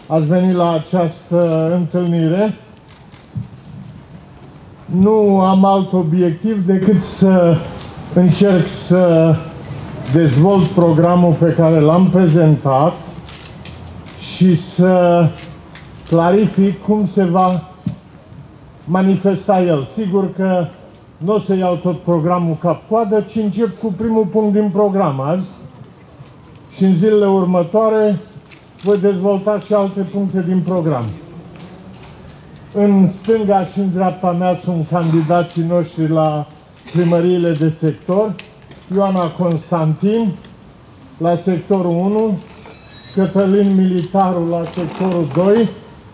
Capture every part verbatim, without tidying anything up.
ați venit la această întâlnire. Nu am alt obiectiv decât să încerc să dezvolt programul pe care l-am prezentat și să clarific cum se va manifesta el. Sigur că nu o să iau tot programul cap-coadă, ci încep cu primul punct din program azi și în zilele următoare voi dezvolta și alte puncte din program. În stânga și în dreapta mea sunt candidații noștri la primăriile de sector. Ioana Constantin la sectorul unu, Cătălin Militaru la sectorul doi,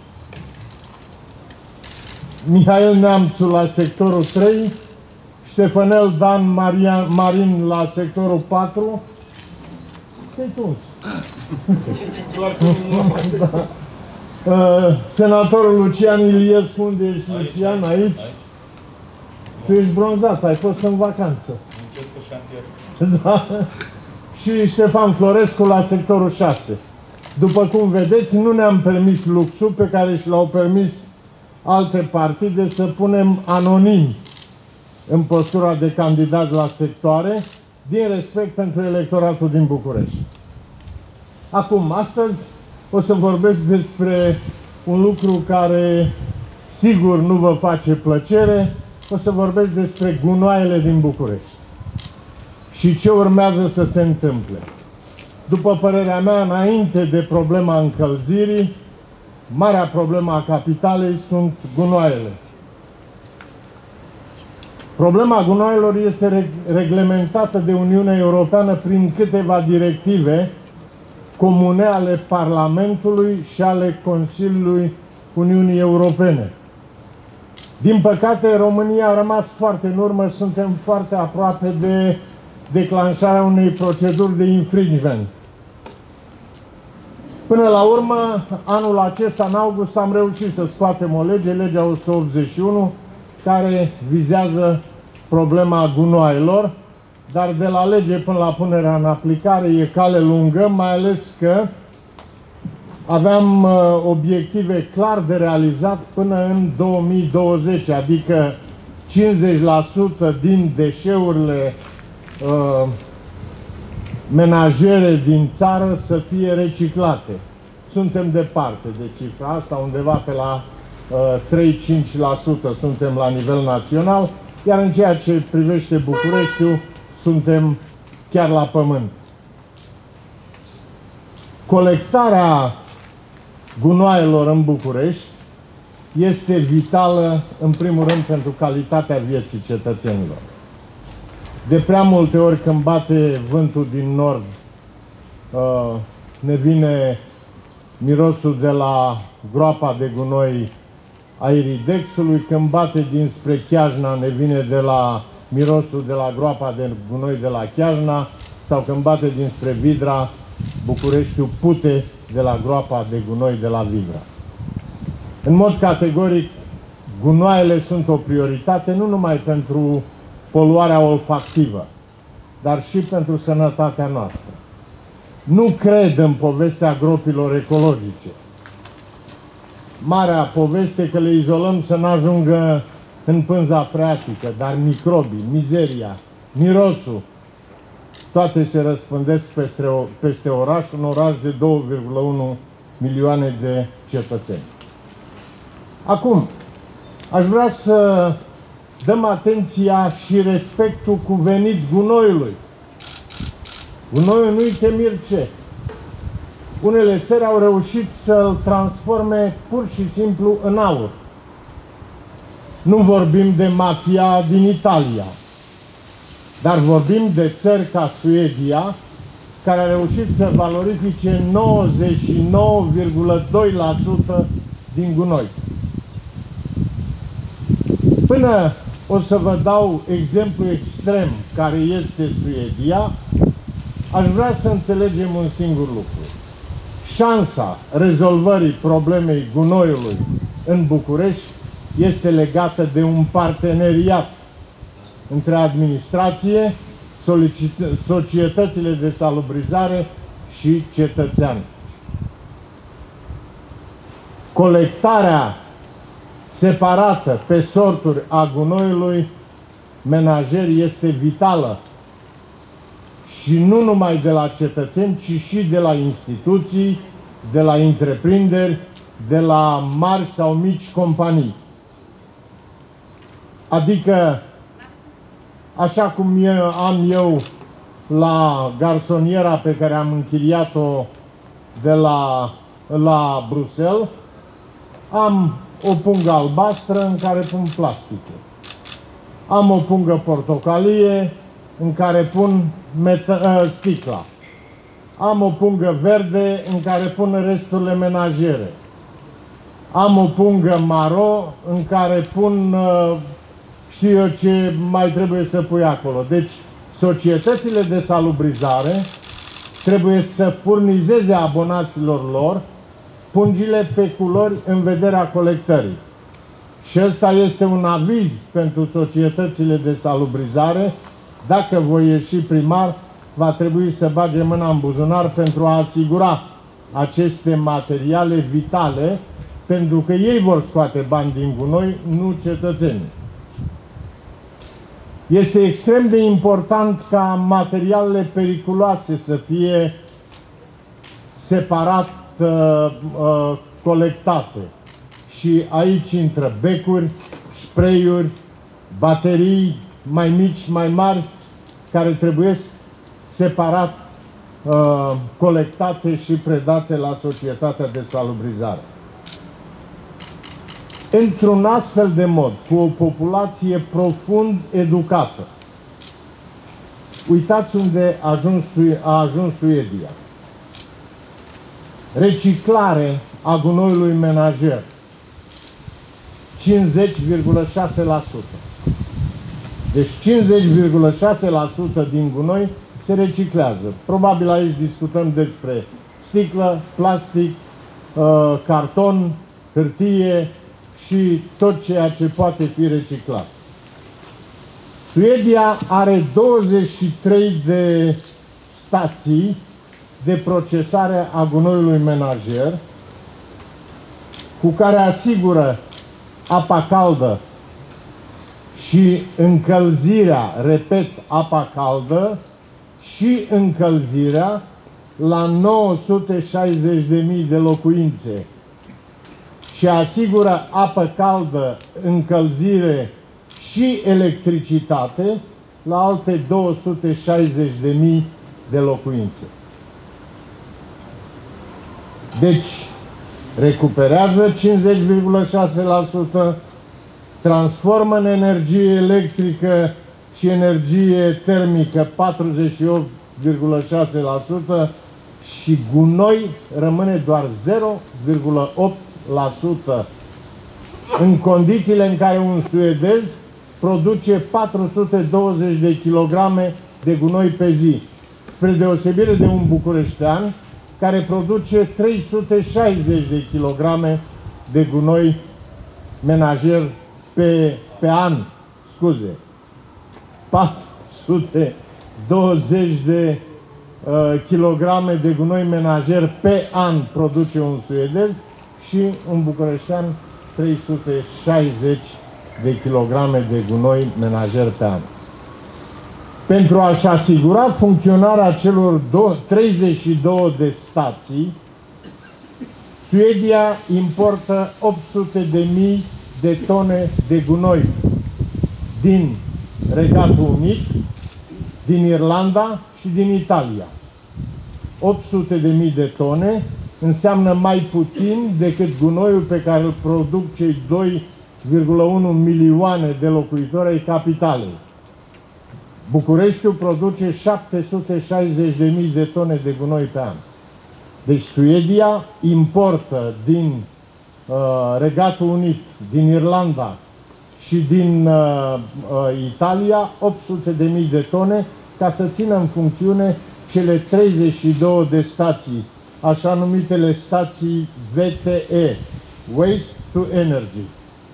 Mihail Neamțu la sectorul trei, Ștefanel Dan Maria, Marin la sectorul patru. Ce-i tuns? Da. Uh, senatorul Lucian Iliescu, unde ești, Lucian? Aici? Tu ești bronzat, ai fost în vacanță. Da. Și Ștefan Florescu la sectorul șase. După cum vedeți, nu ne-am permis luxul pe care și l-au permis alte partide să punem anonimi în postura de candidat la sectoare, din respect pentru electoratul din București. Acum, astăzi, o să vorbesc despre un lucru care sigur nu vă face plăcere. O să vorbesc despre gunoaiele din București și ce urmează să se întâmple. După părerea mea, înainte de problema încălzirii, marea problemă a capitalei sunt gunoaiele. Problema gunoaielor este reglementată de Uniunea Europeană prin câteva directive comune ale Parlamentului și ale Consiliului Uniunii Europene. Din păcate, România a rămas foarte în urmă, suntem foarte aproape de declanșarea unei proceduri de infringement. Până la urmă, anul acesta, în august, am reușit să scoatem o lege, legea o sută optzeci și unu, care vizează problema gunoaielor, dar de la lege până la punerea în aplicare e cale lungă, mai ales că aveam uh, obiective clar de realizat până în două mii douăzeci, adică cincizeci la sută din deșeurile uh, menajere din țară să fie reciclate. Suntem departe de cifra asta, undeva pe la uh, trei cinci la sută suntem la nivel național, iar în ceea ce privește Bucureștiul, suntem chiar la pământ. Colectarea gunoaielor în București este vitală, în primul rând, pentru calitatea vieții cetățenilor. De prea multe ori, când bate vântul din nord, ne vine mirosul de la groapa de gunoi a Iridexului, când bate dinspre Chiajna, ne vine de la mirosul de la groapa de gunoi de la Chiajna, sau când bate dinspre Vidra, Bucureștiul pute de la groapa de gunoi de la Vidra. În mod categoric, gunoaiele sunt o prioritate nu numai pentru poluarea olfactivă, dar și pentru sănătatea noastră. Nu cred în povestea gropilor ecologice. Marea poveste că le izolăm să nu ajungă în pânza freatică, dar microbii, mizeria, mirosul, toate se răspândesc peste, peste oraș, un oraș de două virgulă unu milioane de cetățeni. Acum, aș vrea să dăm atenția și respectul cuvenit gunoiului. Gunoiul nu-i temir ce. Unele țări au reușit să-l transforme pur și simplu în aur. Nu vorbim de mafia din Italia, dar vorbim de țări ca Suedia, care a reușit să valorifice nouăzeci și nouă virgulă doi la sută din gunoi. Până o să vă dau exemplu extrem care este Suedia, aș vrea să înțelegem un singur lucru. Șansa rezolvării problemei gunoiului în București este legată de un parteneriat între administrație, societățile de salubrizare și cetățean. colectarea separată pe sorturi a gunoiului menajer este vitală și nu numai de la cetățeni, ci și de la instituții, de la întreprinderi, de la mari sau mici companii. Adică, așa cum eu, am eu la garsoniera pe care am închiriat-o de la, la Bruxelles, am o pungă albastră în care pun plastice. Am o pungă portocalie în care pun sticla. Am o pungă verde în care pun resturile menajere. Am o pungă maro în care pun, știu eu ce mai trebuie să pui acolo. Deci, societățile de salubrizare trebuie să furnizeze abonaților lor pungile pe culori în vederea colectării. Și ăsta este un aviz pentru societățile de salubrizare. Dacă voi ieși primar, va trebui să bage mâna în buzunar pentru a asigura aceste materiale vitale, pentru că ei vor scoate bani din gunoi, nu cetățenii. Este extrem de important ca materialele periculoase să fie separat uh, uh, colectate. Și aici intră becuri, spray-uri, baterii mai mici, mai mari, care trebuie separat uh, colectate și predate la societatea de salubrizare. Într-un astfel de mod, cu o populație profund educată, uitați unde a ajuns, a ajuns Suedia. Reciclare a gunoiului menajer, cincizeci virgulă șase la sută. Deci cincizeci virgulă șase la sută din gunoi se reciclează. Probabil aici discutăm despre sticlă, plastic, carton, hârtie și tot ceea ce poate fi reciclat. Suedia are douăzeci și trei de stații de procesare a gunoiului menajer, cu care asigură apa caldă și încălzirea, repet, apa caldă și încălzirea la nouă sute șaizeci de mii de locuințe și asigură apă caldă, încălzire și electricitate la alte două sute șaizeci de mii de locuințe. Deci, recuperează cincizeci virgulă șase la sută, transformă în energie electrică și energie termică patruzeci și opt virgulă șase la sută și gunoi rămâne doar zero virgulă opt la sută în condițiile în care un suedez produce patru sute douăzeci de kilograme de gunoi pe zi, spre deosebire de un bucureștean care produce trei sute șaizeci de kilograme de gunoi menajer pe, pe an, scuze, patru sute douăzeci de uh, kilograme de gunoi menajer pe an produce un suedez și un bucureștean trei sute șaizeci de kilograme de gunoi menajer pe an. Pentru a-și asigura funcționarea celor treizeci și două de stații, Suedia importă opt sute de mii de tone de gunoi din Regatul Unit, din Irlanda și din Italia. opt sute de mii de tone înseamnă mai puțin decât gunoiul pe care îl produc cei doi virgulă unu milioane de locuitori ai capitalei. Bucureștiul produce șapte sute șaizeci de mii de tone de gunoi pe an. Deci Suedia importă din uh, Regatul Unit, din Irlanda și din uh, uh, Italia opt sute de mii de tone ca să țină în funcțiune cele treizeci și două de stații, așa numitele stații V T E, Waste to Energy.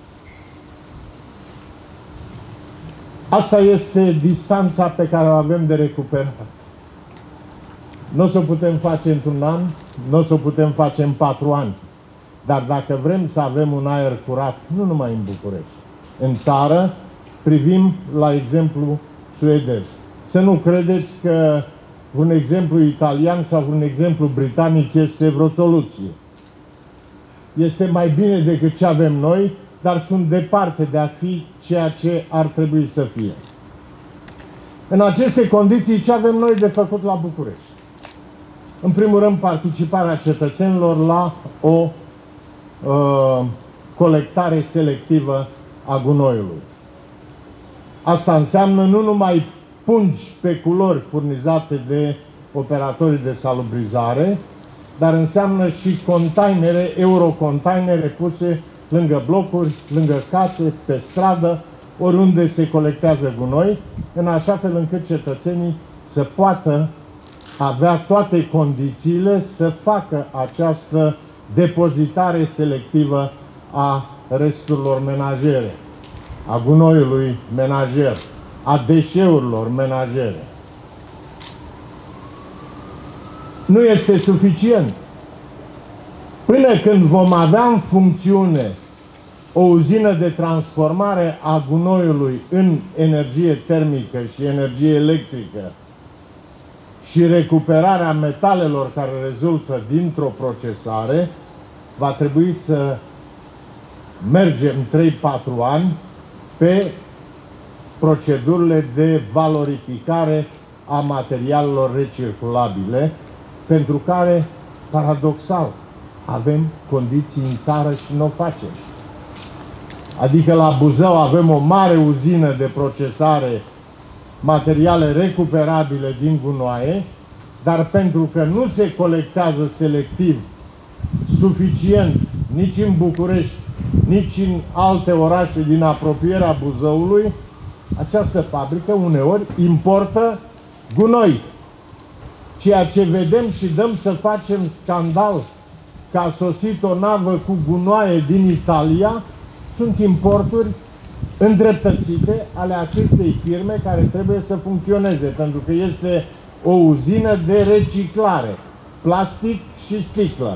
Asta este distanța pe care o avem de recuperat. Nu o să o putem face într-un an, nu o să o putem face în patru ani. Dar dacă vrem să avem un aer curat, nu numai în București, în țară, privim la exemplu suedez. Să nu credeți că un exemplu italian sau un exemplu britanic este vreo soluție. Este mai bine decât ce avem noi, dar sunt departe de a fi ceea ce ar trebui să fie. În aceste condiții, ce avem noi de făcut la București? În primul rând, participarea cetățenilor la o uh, colectare selectivă a gunoiului. Asta înseamnă nu numai pungi pe culori furnizate de operatorii de salubrizare, dar înseamnă și containere, eurocontainere puse lângă blocuri, lângă case, pe stradă, oriunde se colectează gunoi, în așa fel încât cetățenii să poată avea toate condițiile să facă această depozitare selectivă a resturilor menajere, a gunoiului menajer, a deșeurilor menajere. Nu este suficient. Până când vom avea în funcțiune o uzină de transformare a gunoiului în energie termică și energie electrică și recuperarea metalelor care rezultă dintr-o procesare, va trebui să mergem trei patru ani pe procedurile de valorificare a materialelor recirculabile, pentru care, paradoxal, avem condiții în țară și nu o facem. Adică la Buzău avem o mare uzină de procesare materiale recuperabile din gunoaie, dar pentru că nu se colectează selectiv suficient nici în București, nici în alte orașe din apropierea Buzăului, această fabrică uneori importă gunoi. Ceea ce vedem și dăm să facem scandal că a sosit o navă cu gunoaie din Italia, sunt importuri îndreptățite ale acestei firme care trebuie să funcționeze, pentru că este o uzină de reciclare, plastic și sticlă.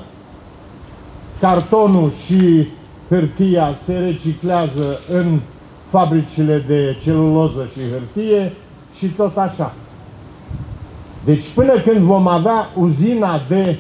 Cartonul și hârtia se reciclează în fabricile de celuloză și hârtie și tot așa. Deci până când vom avea uzina de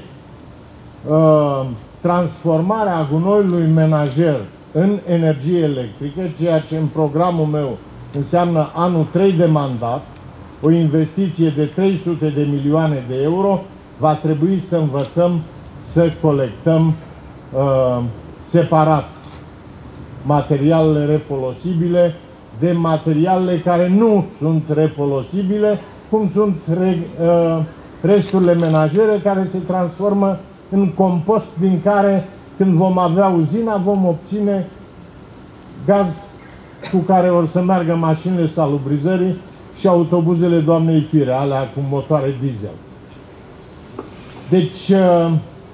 uh, transformare a gunoiului menajer în energie electrică, ceea ce în programul meu înseamnă anul trei de mandat, o investiție de trei sute de milioane de euro, va trebui să învățăm să colectăm uh, separat materialele refolosibile de materialele care nu sunt refolosibile, cum sunt re, uh, resturile menajere care se transformă în compost, din care, când vom avea uzina, vom obține gaz cu care or să meargă mașinile salubrizării și autobuzele doamnei Fire, alea cu motoare diesel. Deci, uh,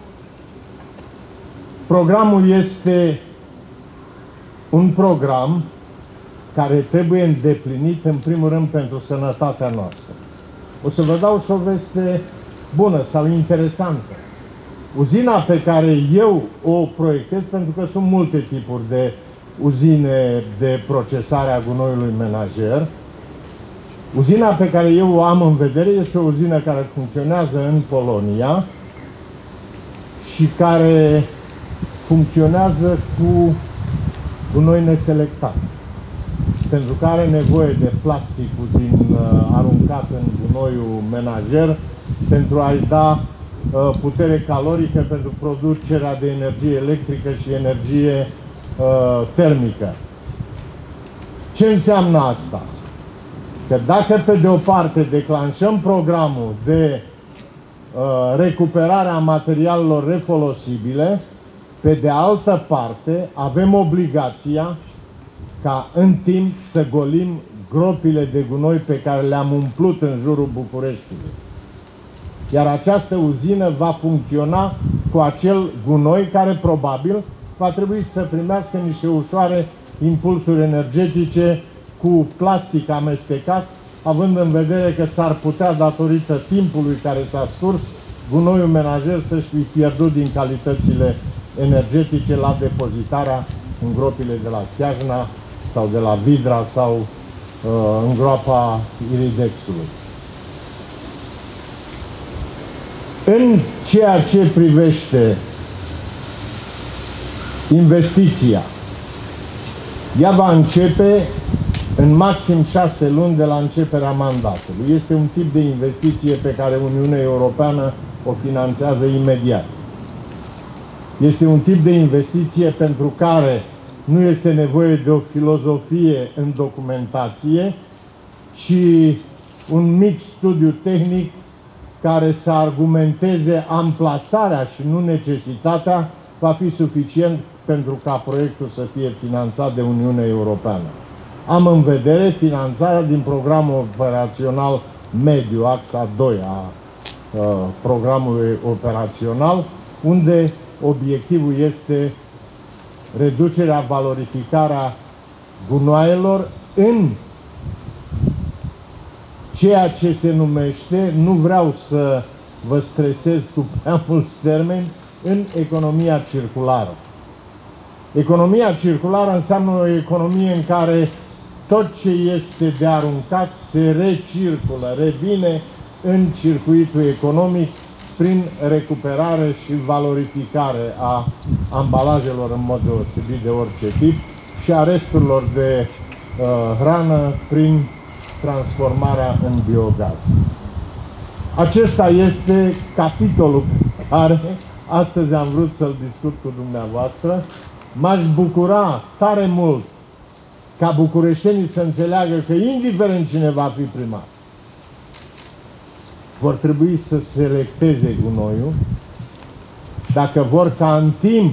programul este un program care trebuie îndeplinit, în primul rând, pentru sănătatea noastră. O să vă dau și o veste bună sau interesantă. Uzina pe care eu o proiectez, pentru că sunt multe tipuri de uzine de procesare a gunoiului menajer, uzina pe care eu o am în vedere este o uzină care funcționează în Polonia și care funcționează cu gunoi neselectat, pentru că are nevoie de plasticul din, uh, aruncat în gunoiul menajer pentru a-i da uh, putere calorică pentru producerea de energie electrică și energie uh, termică. Ce înseamnă asta? Că dacă pe de o parte declanșăm programul de uh, recuperare a materialelor refolosibile, pe de altă parte avem obligația ca în timp să golim gropile de gunoi pe care le-am umplut în jurul Bucureștiului. Iar această uzină va funcționa cu acel gunoi care probabil va trebui să primească niște ușoare impulsuri energetice cu plastic amestecat, având în vedere că s-ar putea, datorită timpului care s-a scurs, gunoiul menajer să-și fi pierdut din calitățile energetice la depozitarea în gropile de la Chiajna sau de la Vidra sau uh, în groapa Iridexului. În ceea ce privește investiția, ea va începe în maxim șase luni de la începerea mandatului. Este un tip de investiție pe care Uniunea Europeană o finanțează imediat. Este un tip de investiție pentru care nu este nevoie de o filozofie în documentație, ci un mic studiu tehnic care să argumenteze amplasarea și nu necesitatea, va fi suficient pentru ca proiectul să fie finanțat de Uniunea Europeană. Am în vedere finanțarea din programul operațional mediu, axa doi a uh, programului operațional, unde obiectivul este reducerea, valorificarea gunoaielor în ceea ce se numește, nu vreau să vă stresez cu prea mulți termeni, în economia circulară. Economia circulară înseamnă o economie în care tot ce este de aruncat se recirculă, revine în circuitul economic prin recuperare și valorificare a ambalajelor în mod deosebit de orice tip și a resturilor de uh, hrană prin transformarea în biogaz. Acesta este capitolul pe care astăzi am vrut să-l discut cu dumneavoastră. M-aș bucura tare mult ca bucureștenii să înțeleagă că, indiferent cine va fi primar, vor trebui să selecteze gunoiul, dacă vor ca în timp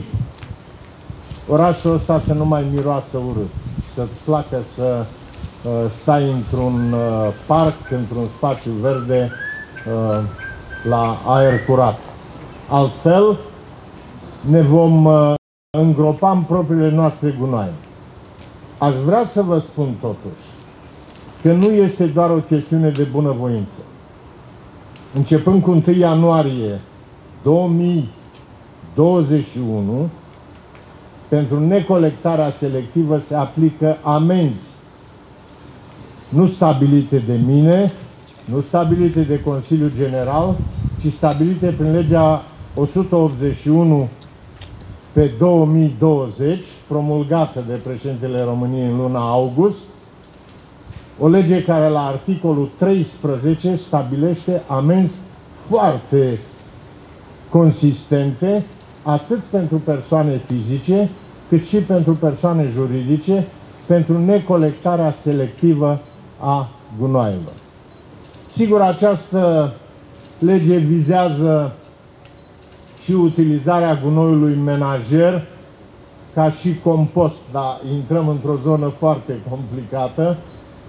orașul ăsta să nu mai miroasă urât, să-ți placă să uh, stai într-un uh, parc, într-un spațiu verde, uh, la aer curat. Altfel, ne vom uh, îngropa în propriile noastre gunoaie. Aș vrea să vă spun totuși că nu este doar o chestiune de bunăvoință. Începând cu întâi ianuarie două mii douăzeci și unu, pentru necolectarea selectivă se aplică amenzi nu stabilite de mine, nu stabilite de Consiliul General, ci stabilite prin legea o sută optzeci și unu pe două mii douăzeci, promulgată de președintele României în luna august, o lege care la articolul treisprezece stabilește amenzi foarte consistente, atât pentru persoane fizice, cât și pentru persoane juridice, pentru necolectarea selectivă a gunoaielor. Sigur, această lege vizează și utilizarea gunoiului menajer ca și compost, dar intrăm într-o zonă foarte complicată.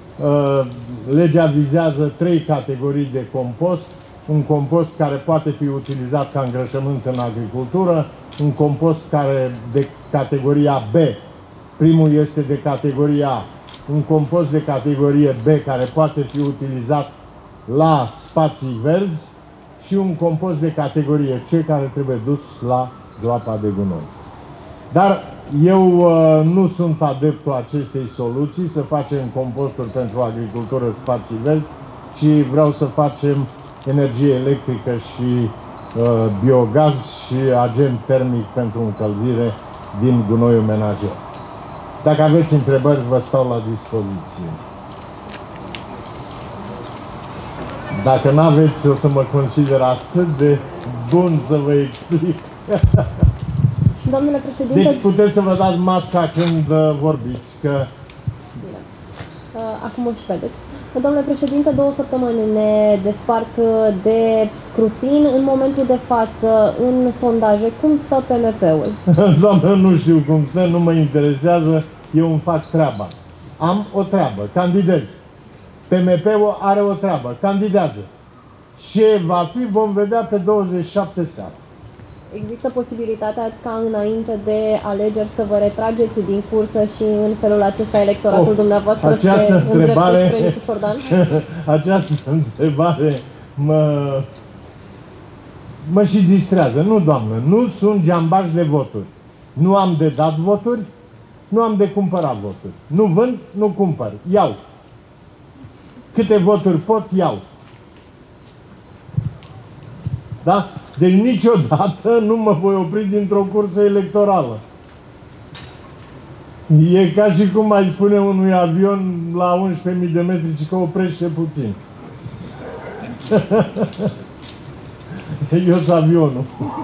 Legea vizează trei categorii de compost. Un compost care poate fi utilizat ca îngrășământ în agricultură, un compost care de categoria B, primul este de categoria A, un compost de categorie B care poate fi utilizat la spații verzi și un compost de categorie C care trebuie dus la groapa de gunoi. Dar eu uh, nu sunt adeptul acestei soluții, să facem composturi pentru agricultură, spații verzi, ci vreau să facem energie electrică și uh, biogaz și agent termic pentru încălzire din gunoiul menajer. Dacă aveți întrebări, vă stau la dispoziție. Dacă nu aveți, o să mă consider atât de bun să vă explic. Domnule președinte... Deci puteți să vă dați masca când uh, vorbiți, că... Bine. Uh, acum o și vedeți. Domnule președinte, două săptămâni ne despart de scrutin. În momentul de față, în sondaje, cum stă P M P-ul? Doamne, nu știu cum stă, nu mă interesează, eu îmi fac treaba. Am o treabă, candidez. P M P-ul are o treabă, candidează. Ce va fi, vom vedea pe douăzeci și șapte seara. Există posibilitatea ca înainte de alegeri să vă retrageți din cursă și în felul acesta electoratul oh, dumneavoastră această se întrebare, spre Nicu Șordan? Această întrebare mă... mă și distrează. Nu, doamnă, nu sunt geambaș de voturi. Nu am de dat voturi, nu am de cumpărat voturi. Nu vând, nu cumpăr. Iau. Câte voturi pot, iau. Da? Deci niciodată nu mă voi opri dintr-o cursă electorală. E ca și cum mai spune unui avion la unsprezece mii de metri că oprește puțin. Eu sunt avionul.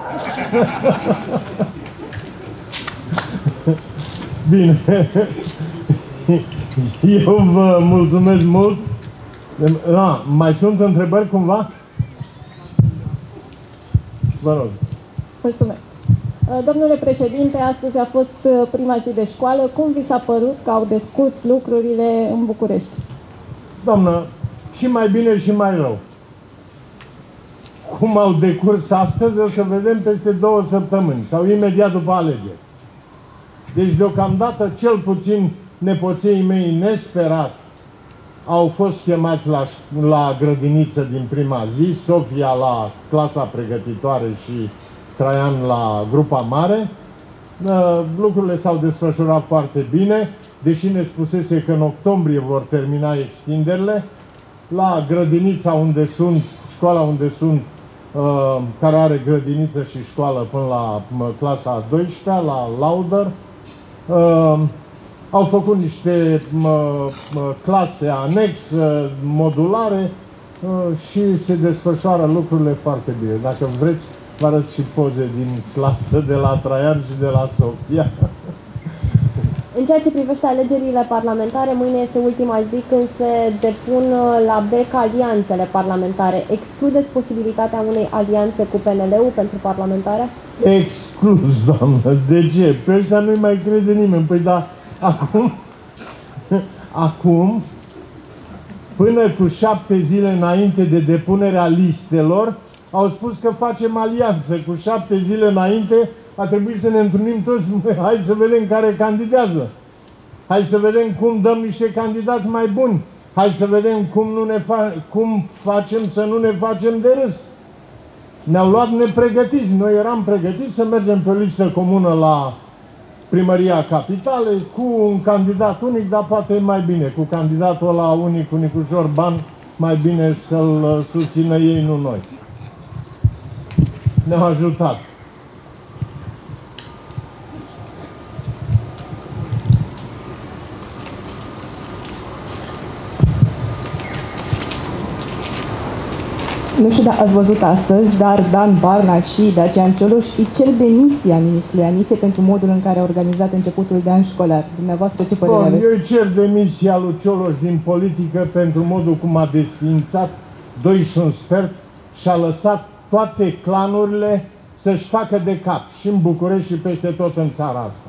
Bine. Eu vă mulțumesc mult. A, mai sunt întrebări cumva? Vă rog. Mulțumesc. Domnule președinte, astăzi a fost prima zi de școală. Cum vi s-a părut că au descurs lucrurile în București? Doamnă, și mai bine și mai rău. Cum au decurs astăzi, o să vedem peste două săptămâni sau imediat după alegeri. Deci, deocamdată, cel puțin nepoții mei nesperat au fost chemați la, la grădiniță din prima zi, Sofia la clasa pregătitoare și Traian la grupa mare. Lucrurile s-au desfășurat foarte bine, deși ne spusese că în octombrie vor termina extinderile. La grădinița unde sunt, școala unde sunt, care are grădiniță și școală până la clasa a douăsprezecea, la Lauder, au făcut niște clase anex, modulare și se desfășoară lucrurile foarte bine. Dacă vreți, vă arăt și poze din clasă de la Traian și de la Sofia. În ceea ce privește alegerile parlamentare, mâine este ultima zi când se depun la B E C alianțele parlamentare. Excludeți posibilitatea unei alianțe cu P N L-ul pentru parlamentare? Exclus, doamnă. De ce? Pe ăștia nu-i mai crede nimeni. Păi da, acum, acum, până cu șapte zile înainte de depunerea listelor, au spus că facem alianță. Cu șapte zile înainte a trebuit să ne întâlnim toți. Hai să vedem care candidează. Hai să vedem cum dăm niște candidați mai buni. Hai să vedem cum, nu ne fa cum facem să nu ne facem de râs. Ne-au luat nepregătiți. Noi eram pregătiți să mergem pe o listă comună la Primăria Capitalei cu un candidat unic, dar poate e mai bine. Cu candidatul ăla unic, cu Nicușor Ban, mai bine să-l susțină ei, nu noi. Ne-au ajutat. Nu știu dacă ați văzut astăzi, dar Dan Barna și Dacian Cioloș îi cer demisia ministrului Anise pentru modul în care a organizat începutul de an școlar. Dumneavoastră, ce părere Bun, aveți? eu îi cer demisia lui Cioloș din politică pentru modul cum a desființat doi și un sfert și a lăsat toate clanurile să-și facă de cap și în București și peste tot în țara asta.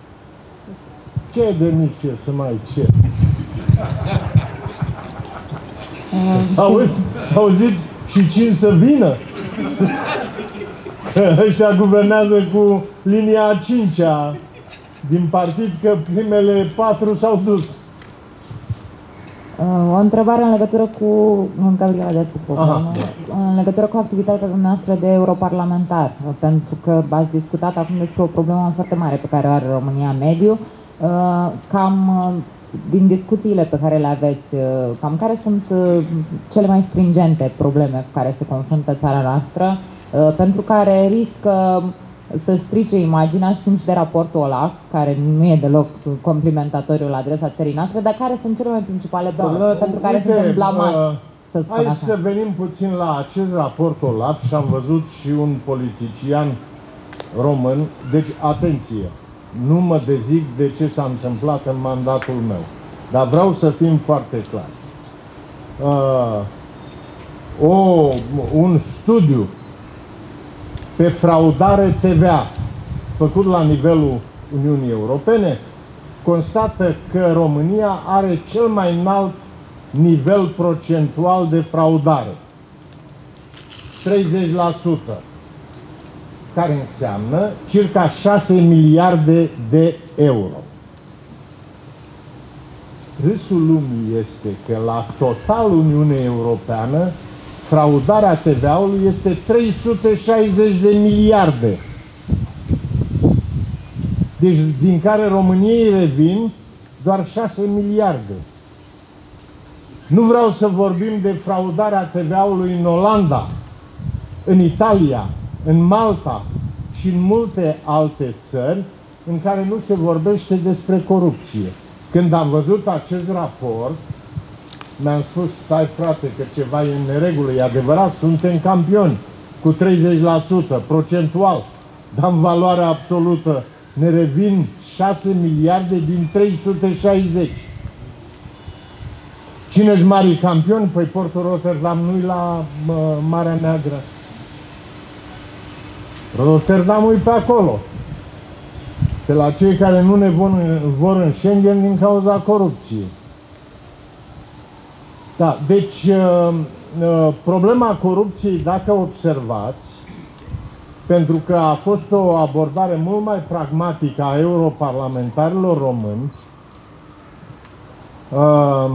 Ce demisie să mai cer? Auzi, auziți? Și cine să vină? Că ăștia guvernează cu linia a cincea din partid, că primele patru s-au dus. O întrebare în legătură cu în, de în legătură cu activitatea dumneavoastră de europarlamentar, pentru că ați discutat acum despre o problemă foarte mare pe care o are România în mediu. Cam din discuțiile pe care le aveți, cam care sunt cele mai stringente probleme cu care se confruntă țara noastră, pentru care riscă să strice imaginea? Știm și de raportul OLAF, care nu e deloc complimentatoriu la adresa țării noastre, dar care sunt cele mai principale probleme da, pentru care uite, suntem blamați, uh, să spun hai așa. să venim puțin la acest raport OLAF și am văzut și un politician român. Deci, atenție! Nu mă dezic de ce s-a întâmplat în mandatul meu. Dar vreau să fim foarte clari. Uh, o, un studiu pe fraudare T V A făcut la nivelul Uniunii Europene constată că România are cel mai înalt nivel procentual de fraudare. treizeci la sută. Care înseamnă circa șase miliarde de euro. Râsul lumii este că la total Uniunea Europeană fraudarea T V A-ului este trei sute șaizeci de miliarde. Deci, din care României revin doar șase miliarde. Nu vreau să vorbim de fraudarea T V A-ului în Olanda, în Italia, în Malta și în multe alte țări în care nu se vorbește despre corupție. Când am văzut acest raport, mi-am spus, stai frate, că ceva e în neregulă, e adevărat, suntem campioni cu treizeci la sută, procentual, dar în valoare absolută ne revin șase miliarde din trei sute șaizeci. Cine-s mari campioni? Păi Portul Rotterdam nu-i la uh, Marea Neagră. Rotterdamul e pe acolo. Pe la cei care nu ne vor, vor în Schengen din cauza corupției. Da, deci uh, uh, problema corupției, dacă observați, pentru că a fost o abordare mult mai pragmatică a europarlamentarilor români, uh,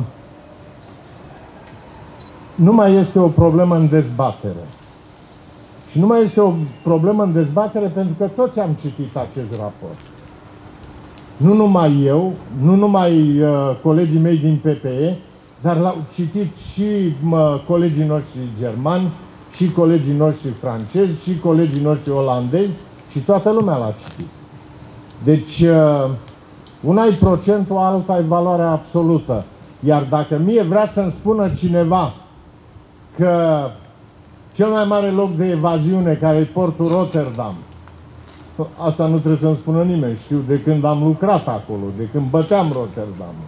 nu mai este o problemă în dezbatere. Și nu mai este o problemă în dezbatere pentru că toți am citit acest raport. Nu numai eu, nu numai uh, colegii mei din P P E, dar l-au citit și mă, colegii noștri germani, și colegii noștri francezi, și colegii noștri olandezi, și toată lumea l-a citit. Deci, uh, una e procentul, alta e valoarea absolută. Iar dacă mie vrea să-mi spună cineva că cel mai mare loc de evaziune, care e Portul Rotterdam, asta nu trebuie să-mi spună nimeni, știu de când am lucrat acolo, de când băteam Rotterdamul.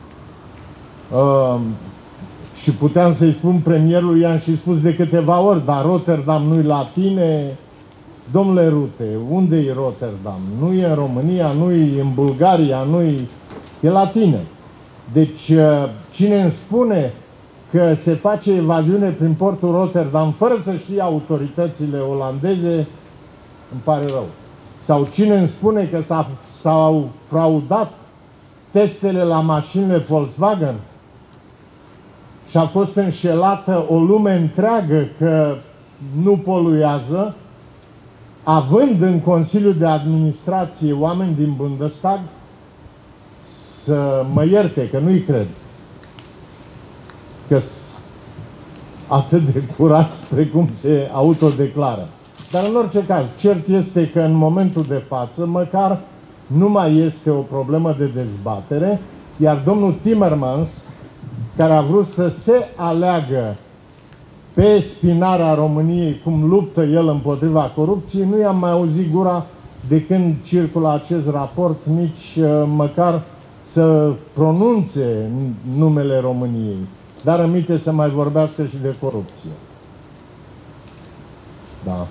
Uh, și puteam să-i spun premierului, i-am și spus de câteva ori, dar Rotterdam nu-i la tine, domnule Rute, unde-i Rotterdam? Nu e în România, nu-i în Bulgaria, nu-i... e la tine. Deci, uh, cine îmi spune că se face evaziune prin Portul Rotterdam fără să știe autoritățile olandeze, îmi pare rău. Sau cine îmi spune că s-au fraudat testele la mașinile Volkswagen și a fost înșelată o lume întreagă că nu poluează, având în Consiliul de Administrație oameni din Bundestag, să mă ierte, că nu-i cred că atât de curați precum se autodeclară. Dar în orice caz, cert este că în momentul de față, măcar nu mai este o problemă de dezbatere, iar domnul Timmermans, care a vrut să se aleagă pe spinarea României cum luptă el împotriva corupției, nu i-am mai auzit gura de când circulă acest raport, nici uh, măcar să pronunțe numele României. Dar aminte să mai vorbească și de corupție. Da.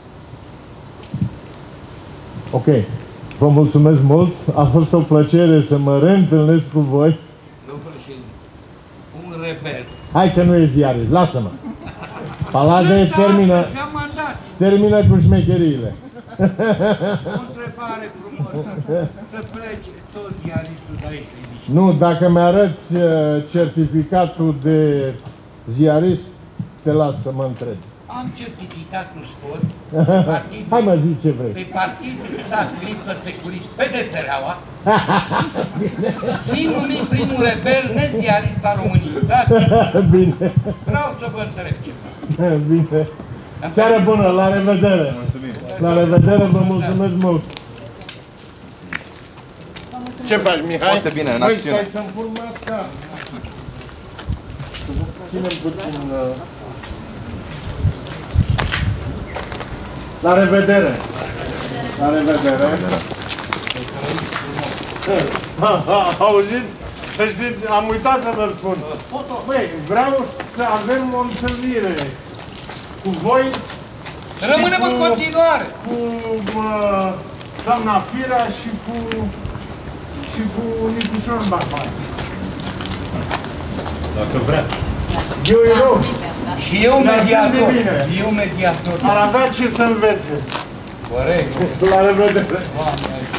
Ok. Vă mulțumesc mult. A fost o plăcere să mă reîntâlnesc cu voi. Domnul președinte, un rebel. Hai că nu e ziarist. Lasă-mă. Palade termină, termină cu șmecheriile. O întrebare frumoasă. Să plece tot ziaristul de aici. Nu, dacă mi-arăți uh, certificatul de ziarist, te las să mă întreb. Am certificatul scos. Hai mă, zi ce vrei. Pe Partidul Stat Gripă Securist pe D S R-aua și numit primul rebel neziarist al României. Dați? Bine. Vreau să vă întreb ceva. Bine. Seară bună, la revedere. Mulțumim. La revedere, vă mulțumesc mult. Ce faci, Mihai? Foarte bine, în Măi, acțiune. stai să-mi pun masca. Ținem puțin... Uh... La revedere. La revedere. Auziți? Să știți, am uitat să vă spun. Băi, vreau să avem o întâlnire cu voi. Rămânem în continuare. Cu uh, doamna Firea și cu și cu Nicușor Bacman. Dacă vrea. Eu erou. Și eu mediator. Eu mediator. Ar avea ce să învețe. Corect. La revedere. Doamne,